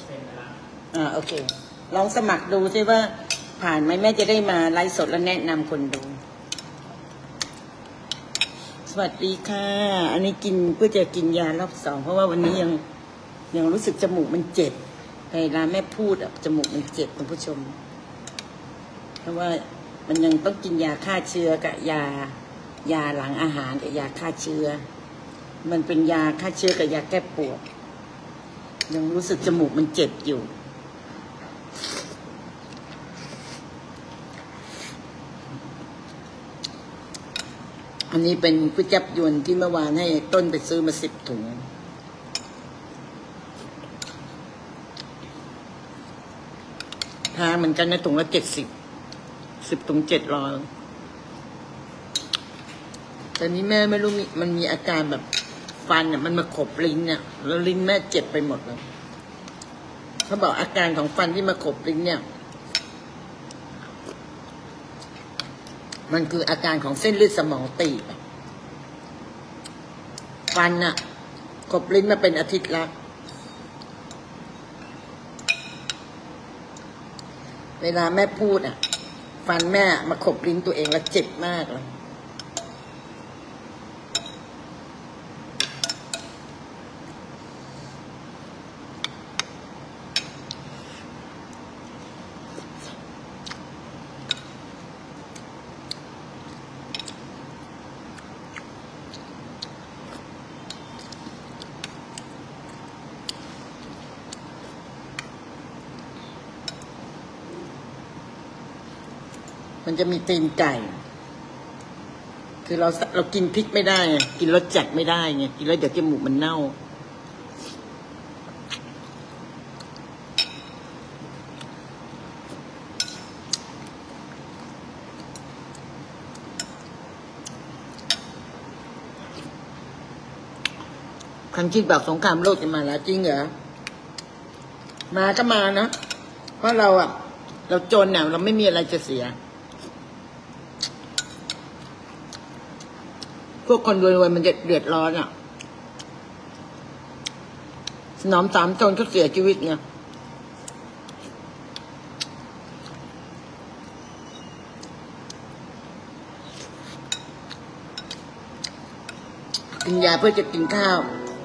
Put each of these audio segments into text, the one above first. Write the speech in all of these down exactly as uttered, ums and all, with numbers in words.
ซ็นต์นะครับอ่าโอเคลองสมัครดูซิว่าผ่านไหมแม่จะได้มาไลฟ์สดและแนะนำคนดูสวัสดีค่ะอันนี้กินเพื่อจะกินยารอบสองเพราะว่าวันนี้ยังยังรู้สึกจมูกมันเจ็บเวลาแม่พูดอ่ะจมูกมันเจ็บคุณผู้ชมเพราะว่ามันยังต้องกินยาฆ่าเชื้อกับยายาหลังอาหารกับยาฆ่าเชื้อมันเป็นยาฆ่าเชื้อกับยาแก้ปวดยังรู้สึกจมูกมันเจ็บอยู่อันนี้เป็นก๋วยจั๊บยวนที่เมื่อวานให้ต้นไปซื้อมาสิบถุงแพงเหมือนกันนะถุงละเจ็ดสิบสิบถุงเจ็ดร้อยแต่นี้แม่ไม่รู้มันมีอาการแบบฟันเนี่ยมันมาขบลิ้นเนี่ยแล้วลิ้นแม่เจ็บไปหมดเลยเขาบอกอาการของฟันที่มาขบลิ้นเนี่ยมันคืออาการของเส้นเลือดสมองตีบฟันน่ะขบลิ้นมาเป็นอาทิตย์ละเวลาแม่พูดอ่ะฟันแม่มาขบลิ้นตัวเองแล้วเจ็บมากเลยมันจะมีตีนไก่คือเราเรากินพริกไม่ได้ไงกินรสจัดไม่ได้ไงกินแล้วเดี๋ยวจมูกมันเน่าคันคิดแบบสงครามโลกจะมาแล้วจริงเหรอมาก็มานะเพราะเราอะเราจนเนี่ยเราไม่มีอะไรจะเสียพวกคนรวยๆมันจะเดือดร้อนอ่ะสนอมสามจนก็เสียชีวิตไงกินยาเพื่อจะกินข้าว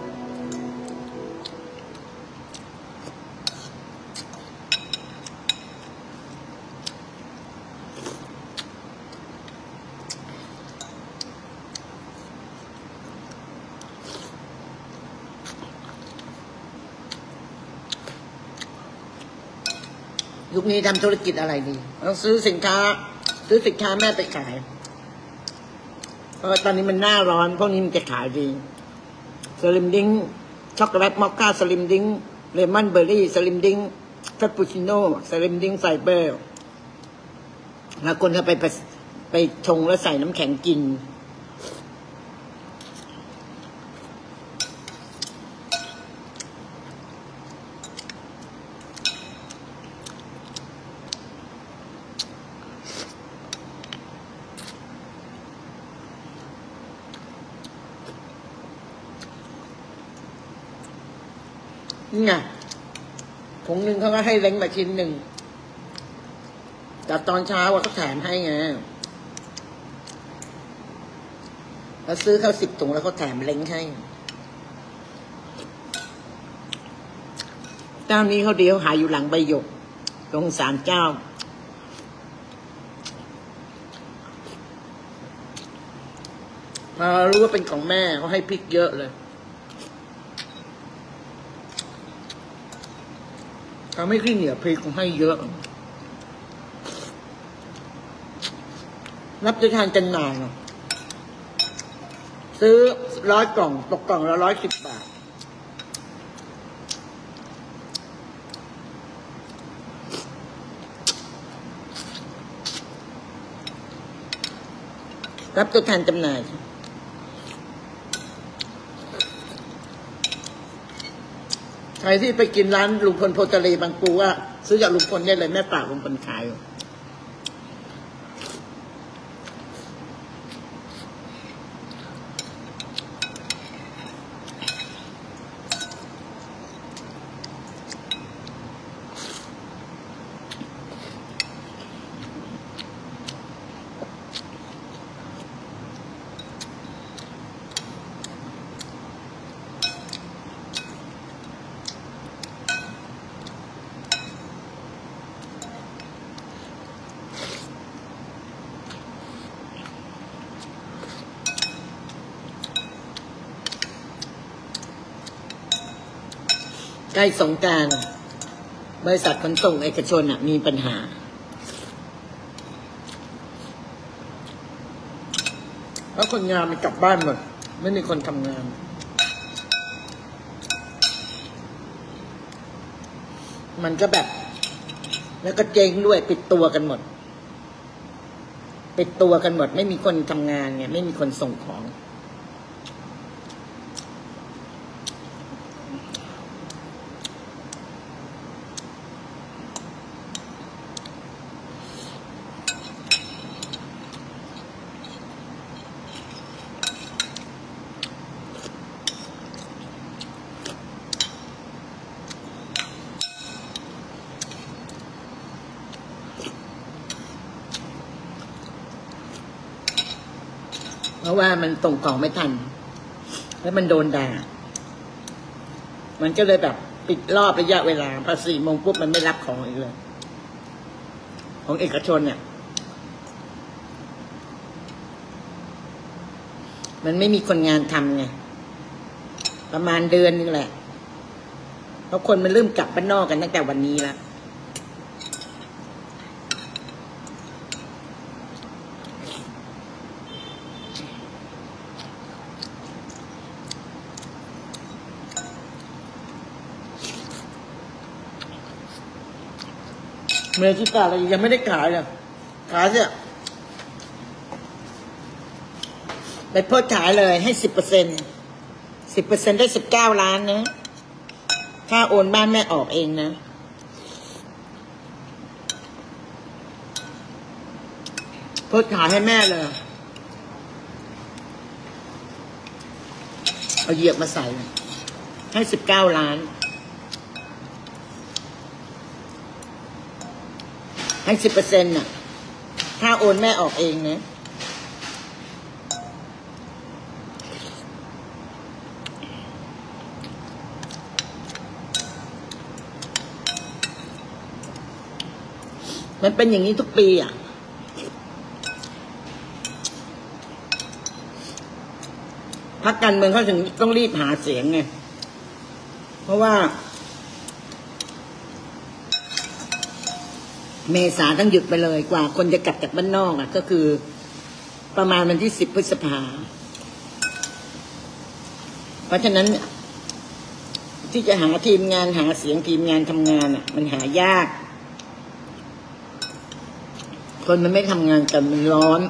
ยุคนี้ทำธุรกิจอะไรดีต้องซื้อสินค้าซื้อสินค้าแม่ไปขายเพราะตอนนี้มันหน้าร้อนพวกนี้มันจะขายดีสลิมดิ้งช็อกโกแลตมอคค่าสลิมดิ้งเลมอนเบอร์รี่สลิมดิ้งคาปูชิโน่สลิมดิ้งไฟเบอร์แล้วคนเขาไปไปชงแล้วใส่น้ำแข็งกินนี่ไงผงหนึ่งเขาก็ให้เล้งมาชิ้นหนึ่งแต่ตอนเช้าว่าเขาแถมให้ไงเราซื้อเข้าสิบถุงแล้วเขาแถมเล้งให้เจ้านี้เขาเดียวหายอยู่หลังใบหยกตรงศาลเจ้าพอรู้ว่าเป็นของแม่เขาให้พริกเยอะเลยเขาไม่ขี้เหนียวพริกให้เยอะรับจะทานจำหน่ายซื้อร้อยกล่องตกกล่องละร้อยสิบบาทรับตัวแทนจำหน่ายใครที่ไปกินร้านลุงพลโพธิ์ทะเลบางปูว่าซื้อจากลุงพลได้เลยแม่ปากลุงพลขายใกล้สงกรานต์บริษัทขนส่งเอกชนอ่ะมีปัญหาเพราะคนงานมันกลับบ้านหมดไม่มีคนทำงานมันก็แบบแล้วก็เจ๊งด้วยปิดตัวกันหมดปิดตัวกันหมดไม่มีคนทำงานไงไม่มีคนส่งของเพราะว่ามันส่งของไม่ทันแล้วมันโดนด่ามันก็เลยแบบปิดรอบระยะเวลาพอสี่โมงปุ๊บมันไม่รับของอีกเลยของเอกชนเนี่ยมันไม่มีคนงานทำไงประมาณเดือนนึงแหละเพราะคนมันเริ่มกลับบ้านนอกกันตั้งแต่วันนี้แล้วเมื่อที่ตาเรายังไม่ได้ขายเลยขายเนี่ยไปโพสขายเลยให้สิบเปอร์เซ็นต์สิบเปอร์เซ็นต์ได้สิบเก้าล้านนะค่าโอนบ้านแม่ออกเองนะโพสขายให้แม่เลยเอาเหยียบมาใส่ให้สิบเก้าล้านให้สิบเปอร์เซ็นต์น่ะค่าโอนแม่ออกเองนะมันเป็นอย่างนี้ทุกปีอ่ะพรรคการเมืองเขาถึงต้องรีบหาเสียงไงเพราะว่าเมษาต้องหยุดไปเลยกว่าคนจะกลับจากบ้านนอกอ่ะก็คือประมาณวันที่สิบพฤษภาเพราะฉะนั้นที่จะหาทีมงานหาเสียงทีมงานทำงานอ่ะมันหายากคนมันไม่ทำงานกันมันร้อน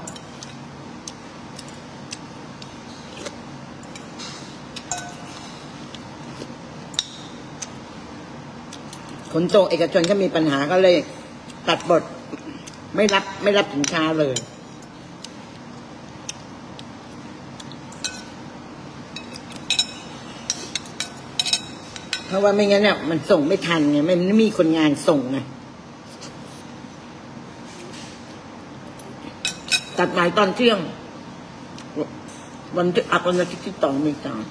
ขนส่งเอกชนก็มีปัญหาก็เลยตัดบทไม่รับไม่รับสินค้าเลยเพราะว่าไม่งั้นเนี่ยมันส่งไม่ทันไงมันไม่มีคนงานส่งไงตัดหมายตอนเที่ยงวันที่อัพวันอาทิตย์ที่ต่อมีการ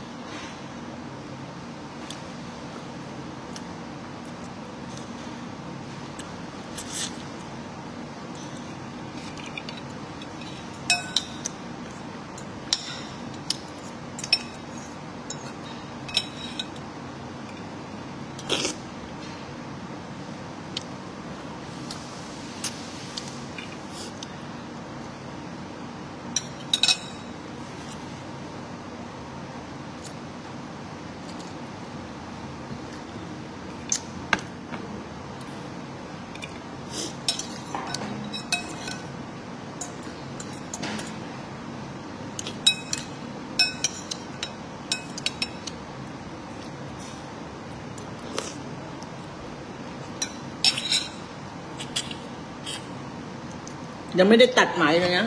ยังไม่ได้ตัดไหมเลยนะ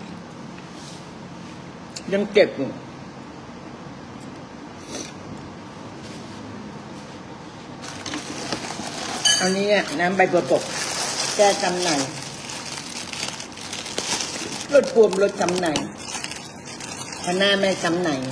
ยังเก็บอยู่อันนี้น้ำใบบัวบกแก้จำหน่ายลดบวมลดจำหน่ายพหน้าแม่จำหน่าย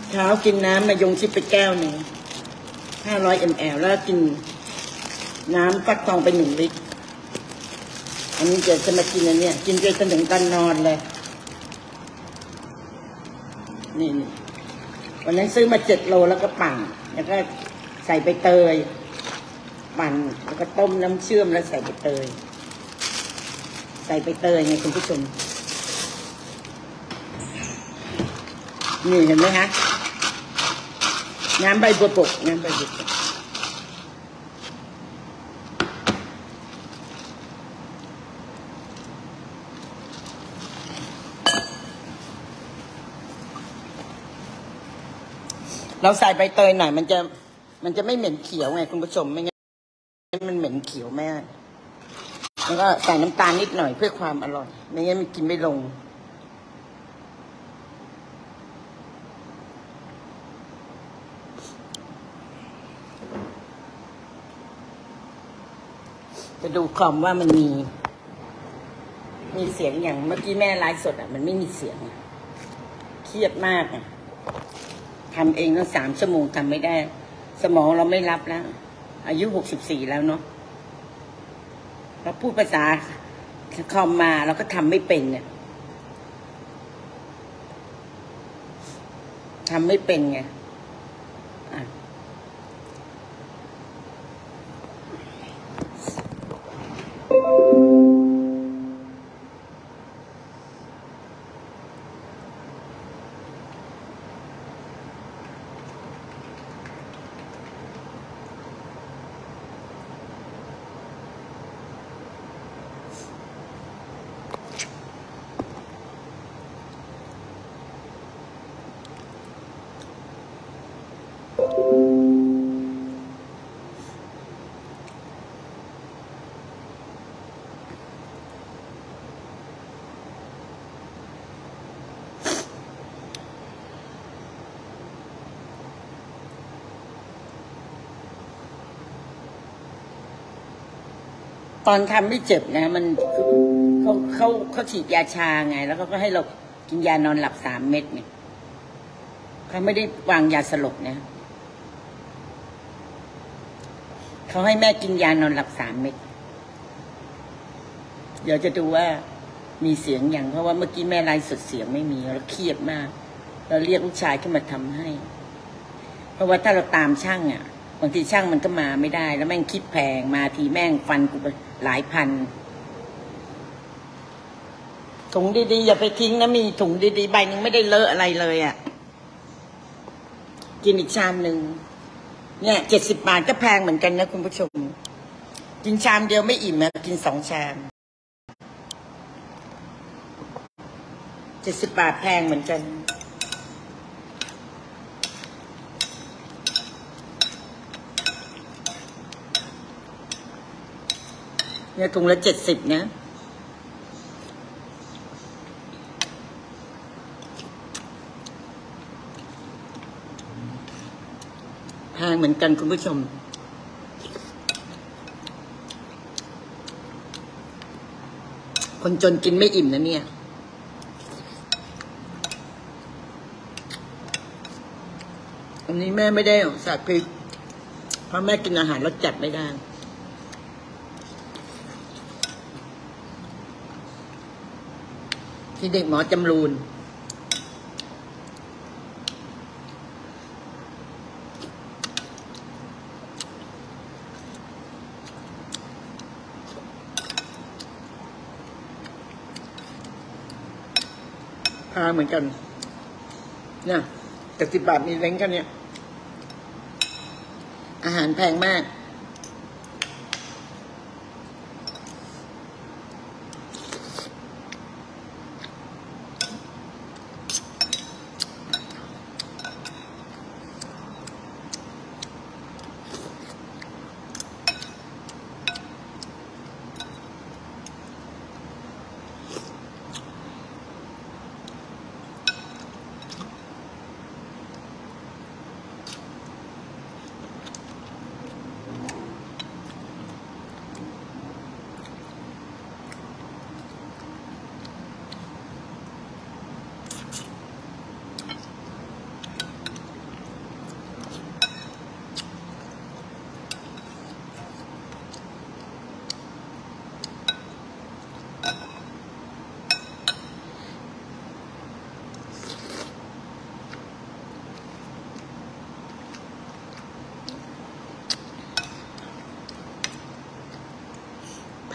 เช้ากินน้ำมายงชิดไปแก้วหนึ่งห้าร้อยมลแล้วกินน้ำฟักทองไปหนึ่งลิตรอันนี้จะจะมากินอันเนี้ยกินไปจนถึงตอนนอนเลยนี่นี่วันนั้นซื้อมาเจ็ดโลแล้วก็ปั่นแล้วก็ใส่ใบเตยปั่นแล้วก็ต้มน้ำเชื่อมแล้วใส่ใบเตยใส่ใบเตยไงคุณผู้ชมนี่เห็นไหมคะน้ำใบบัวบกน้ำใบบัวบกเราใส่ใบเตยหน่อยมันจะมันจะไม่เหม็นเขียวไงคุณผู้ชมไม่งั้นมันเหม็นเขียวแม่แล้วก็ใส่น้ำตาลนิดหน่อยเพื่อความอร่อยไม่งั้นมันกินไม่ลงจะดูคอมว่ามันมีมีเสียงอย่างเมื่อกี้แม่ไลฟ์สดอ่ะมันไม่มีเสียงเครียดมากอ่ะทำเองตั้งสามชั่วโมงทำไม่ได้สมองเราไม่รับแล้วอายุหกสิบสี่แล้วเนาะเราพูดภาษาคอมมาเราก็ทำไม่เป็นเนี่ยทำไม่เป็นไงตอนทำไม่เจ็บนะมันเขาเขาเขาฉีดยาชาไงแล้วก็ให้เรากินยานอนหลับสามเม็ดเนี่ยเขาไม่ได้วางยาสลบนะเขาให้แม่กินยานอนหลับสามเม็ดเดี๋ยวจะดูว่ามีเสียงอย่างเพราะว่าเมื่อกี้แม่ไลฟ์สดเสียงไม่มีเราเครียดมากเราเรียกลูกชายขึ้นมาทำให้เพราะว่าถ้าเราตามช่างอ่ะบางทีช่างมันก็มาไม่ได้แล้วแม่งคิดแพงมาทีแม่งฟันกูไปหลายพันถุงดีๆอย่าไปทิ้งนะมีถุงดีๆใบนึงไม่ได้เลอะอะไรเลยอ่ะกินอีกชามหนึ่งเนี่ยเจ็ดสิบบาทก็แพงเหมือนกันนะคุณผู้ชมกินชามเดียวไม่อิ่มนะกินสองชามเจ็ดสิบบาทแพงเหมือนกันเนี่ยถุงละเจ็ดสิบนะแพงเหมือนกันคุณผู้ชมคนจนกินไม่อิ่มนะเนี่ยอันนี้แม่ไม่ได้ใส่พริกเพราะแม่กินอาหารรสจัดไม่ได้ที่เด็กหมอจำรูนพาเหมือนกันเนี่ยแต่สิบบาทมีเล้งกันเนี่ยอาหารแพงมาก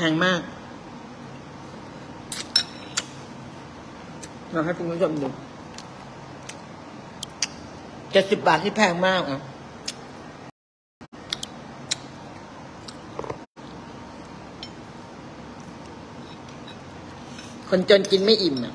พงมากเราให้คุณผู้ชมดูเจ็ดสิบบาทที่แพงมากอ่ะคนจนกินไม่อิ่มอ่ะ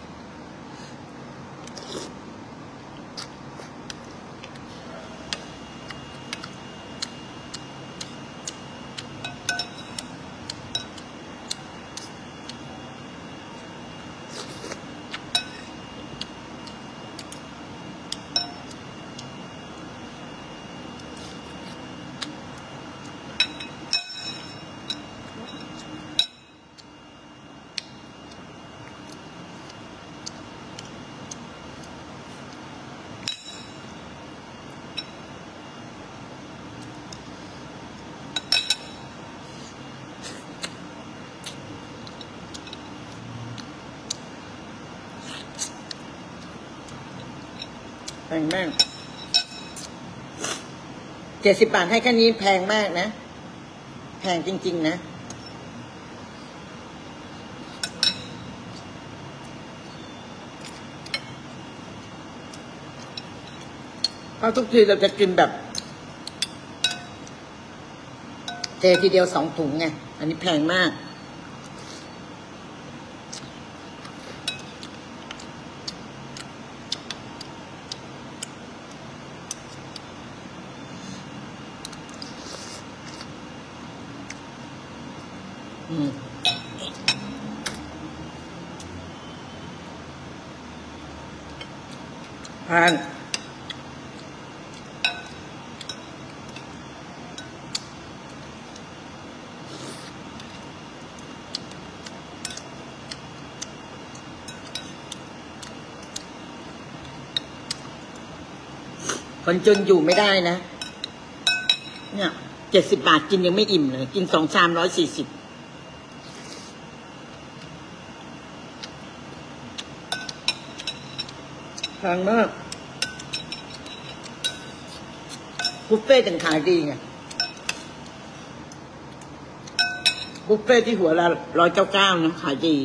แพงมากเจ็ดสิบบาทให้แค่นี้แพงมากนะแพงจริงๆนะเพราะทุกทีเราจะกินแบบเททีเดียวสองถุงไงอันนี้แพงมากอืมทานคนจนอยู่ไม่ได้นะเนี่ยเจ็ดสิบบาทกินยังไม่อิ่มเลยกินสองชามร้อยสี่สิบแพงมากบุฟเฟ่ต์ถึงขายดีไงบุฟเฟ่ต์ที่หัวละร้อยเก้าเก้านะขายดี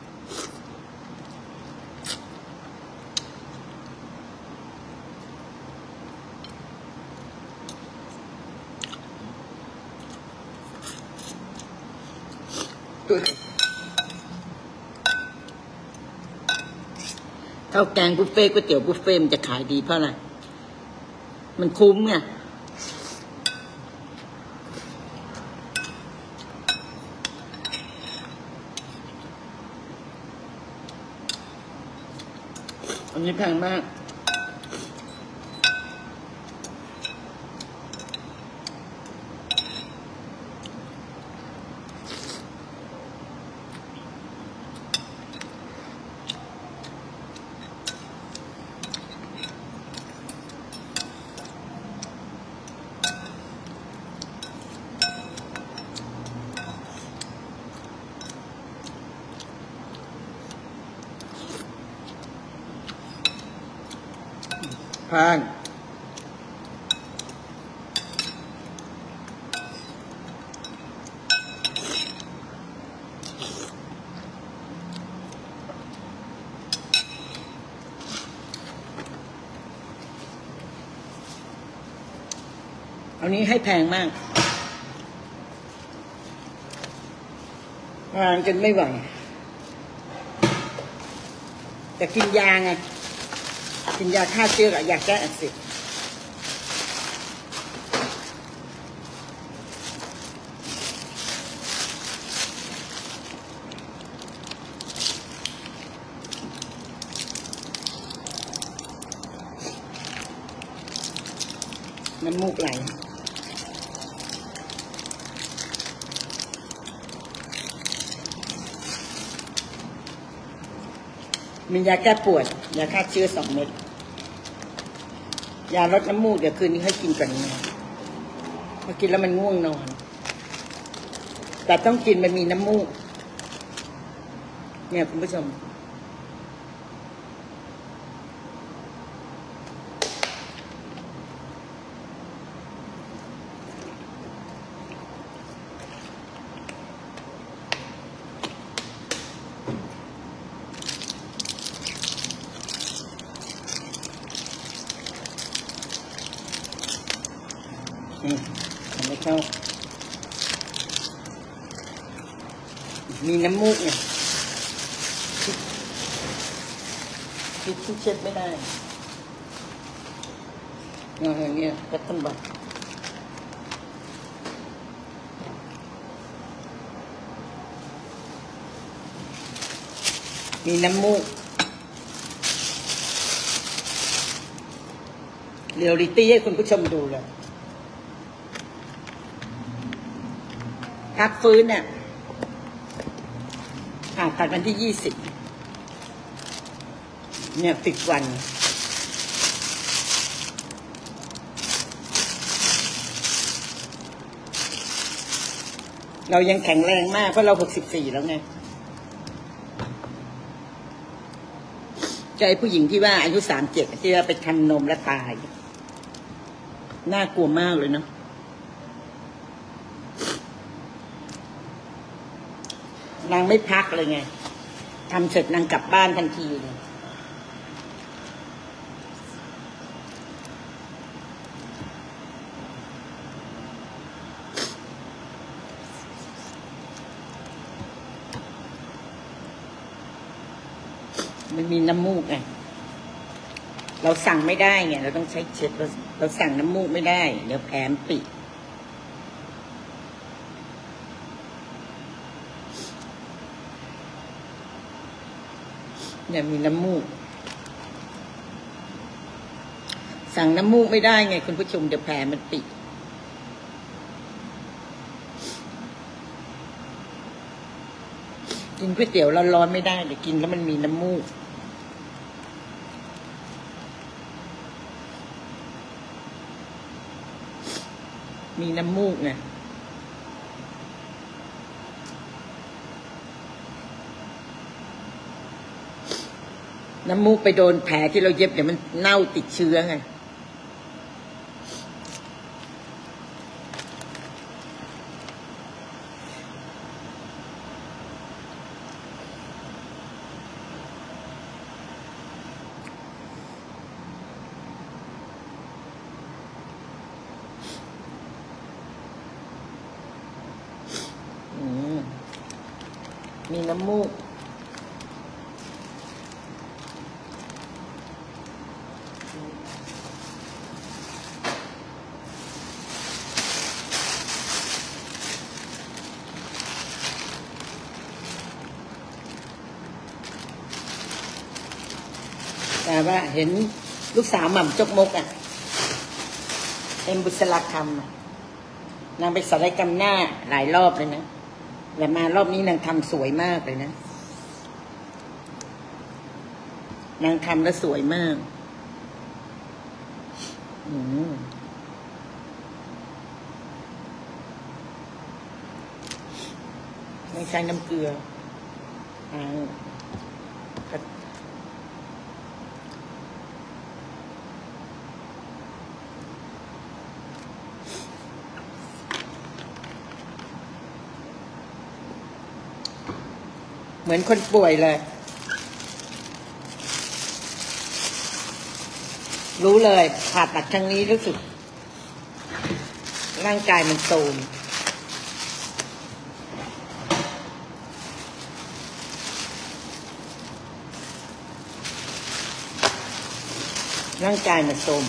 ข้าวแกงบุฟเฟ่ต์ก๋วยเตี๋ยวบุฟเฟ่ต์มันจะขายดีเพราะอะไรมันคุ้มไงอันนี้แพงมากแพงอันนี้ให้แพงมากงานกันไม่ไหวแต่กินยาไงกินยาฆ่าเชื้อกับยาแก้อักเสบน้ำมูกไหลมียาแก้ปวดยาฆ่าเชื้อสองเม็ดยาลดน้ำมูกเดี๋ยวคืนนี้ให้กินก่อนนอนพอกินแล้วมันง่วงนอนแต่ต้องกินมันมีน้ำมูกเนี่ยคุณผู้ชมนี่ทำให้เข้ามีน้ำมูกเนี่ยทิชชู่เช็ดไม่ได้เนี่ยเนี่ยก็ต้องแบบมีน้ำมูกเรียลลิตี้ให้คุณผู้ชมดูเลยพักฟื้นเนี่ยผ่าตัดวันที่ยี่สิบเนี่ยสิบวันเรายังแข็งแรงมากเพราะเราหกสิบสี่แล้วไงใจผู้หญิงที่ว่าอายุสามเจ็ดที่ว่าไปทำนมแล้วตายน่ากลัวมากเลยเนาะนางไม่พักเลยไงทำเสร็จนางกลับบ้านทันทีเลยมันมีน้ำมูกไงเราสั่งไม่ได้ไงเราต้องใช้เช็ดเราเราสั่งน้ำมูกไม่ได้เดี๋ยวแผลปิดเนี่ยมีน้ำมูกสั่งน้ำมูกไม่ได้ไงคุณผู้ชมเดี๋ยวแผลมันปิดกินก๋วยเตี๋ยวร้อนๆไม่ได้เดี๋ยวกินแล้วมันมีน้ำมูกมีน้ำมูกไงน้ำมูกไปโดนแผลที่เราเย็บเดี๋ยวมันเน่าติดเชื้อไงมีน้ำมูกแต่ว่าเห็นลูกสาวหม่ำจกมกอ่ะเป็นบุษราคำนางไปศัลยกรรมหน้าหลายรอบเลยนะแต่มารอบนี้นางทำสวยมากเลยนะนางทำแล้วสวยมากอืมไม่ใช่น้ำเกลืออ่าเหมือนคนป่วยเลยรู้เลยผ่าตัดครั้งนี้รู้สึกร่างกายมันโทรมร่างกายมันโทรม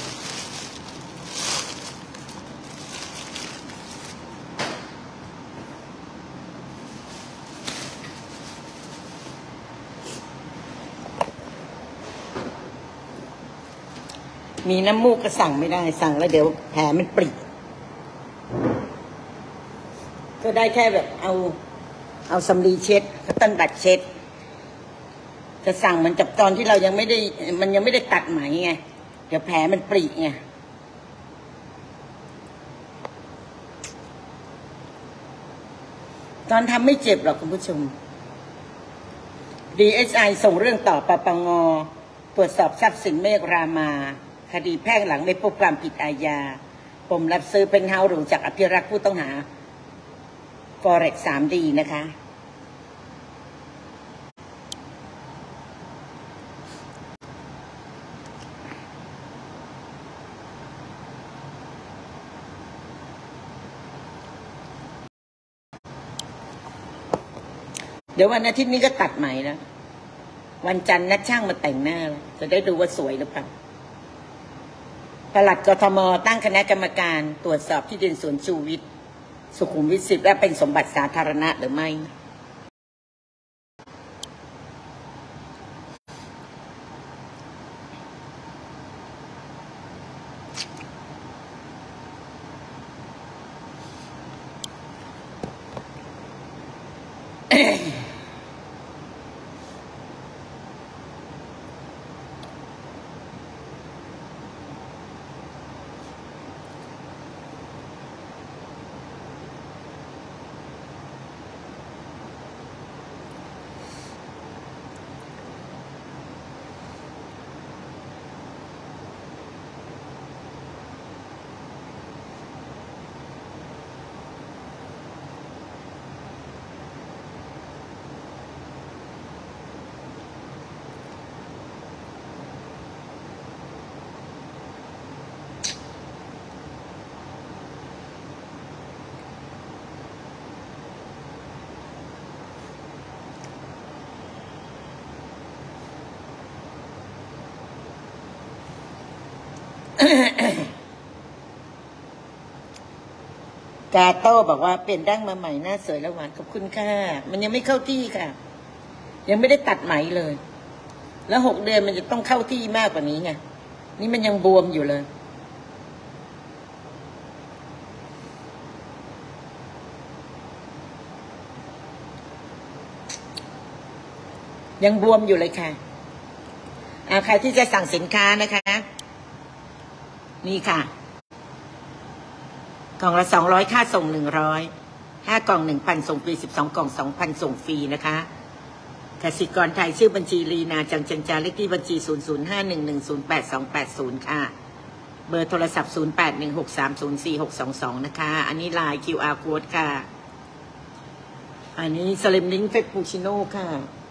มีน้ำมูกก็สั่งไม่ได้สั่งแล้วเดี๋ยวแผลมันปริก็ได้แค่แบบเอาเอาสำลีเช็ดก็ต้นบัดเช็ดจะสั่งมันจับตอนที่เรายังไม่ได้มันยังไม่ได้ตัดไหมไงเดี๋ยวแผลมันปริไงตอนทำไม่เจ็บหรอกคุณผู้ชม ดี เอส ไอ ส่งเรื่องต่อปปง.ตรวจสอบทรัพย์สินเมฆรามาคดีแพ่งหลังไม่พบความผิดอาญาปมรับซื้อเป็นเฮาส์หรูจากอภิรักษ์ผู้ต้องหา ฟอเร็กซ์ ทรี ดี นะคะเดี๋ยววันอาทิตย์นี้ก็ตัดใหม่แล้ววันจันทร์นัดช่างมาแต่งหน้าจะได้ดูว่าสวยหรือเปล่าปลัดกทมตั้งคณะกรรมการตรวจสอบที่ดินสวนชูวิทย์สุขุมวิทสิบและเป็นสมบัติสาธารณะหรือไม่กาโต้บอกว่าเปลี่ยนดั้งมาใหม่หน้าสวยและหวานขอบคุณค่ะมันยังไม่เข้าที่ค่ะยังไม่ได้ตัดไหมเลยแล้วหกเดือนมันจะต้องเข้าที่มากกว่านี้ไงนี่มันยังบวมอยู่เลยยังบวมอยู่เลยค่ะอ่าใครที่จะสั่งสินค้านะคะนี่ค่ะกล่องละสองร้อยค่าส่งหนึ่งร้อยห้ากล่องหนึ่งพันส่งฟรีสิบสองกล่องสองพันส่งฟรีนะคะกสิกรไทยชื่อบัญชีลีนาจังจันจาเลขที่บัญชีศูนย์ศูนย์ห้าหนึ่งหนึ่งศูนย์แปดสองแปดศูนย์ค่ะเบอร์โทรศัพท์ศูนย์แปดหนึ่งหกสามศูนย์สี่หกสองสองนะคะอันนี้ไลน์ คิว อาร์ Code ค่ะอันนี้สลิมลิงก์เฟปปูชิโน่ค่ะ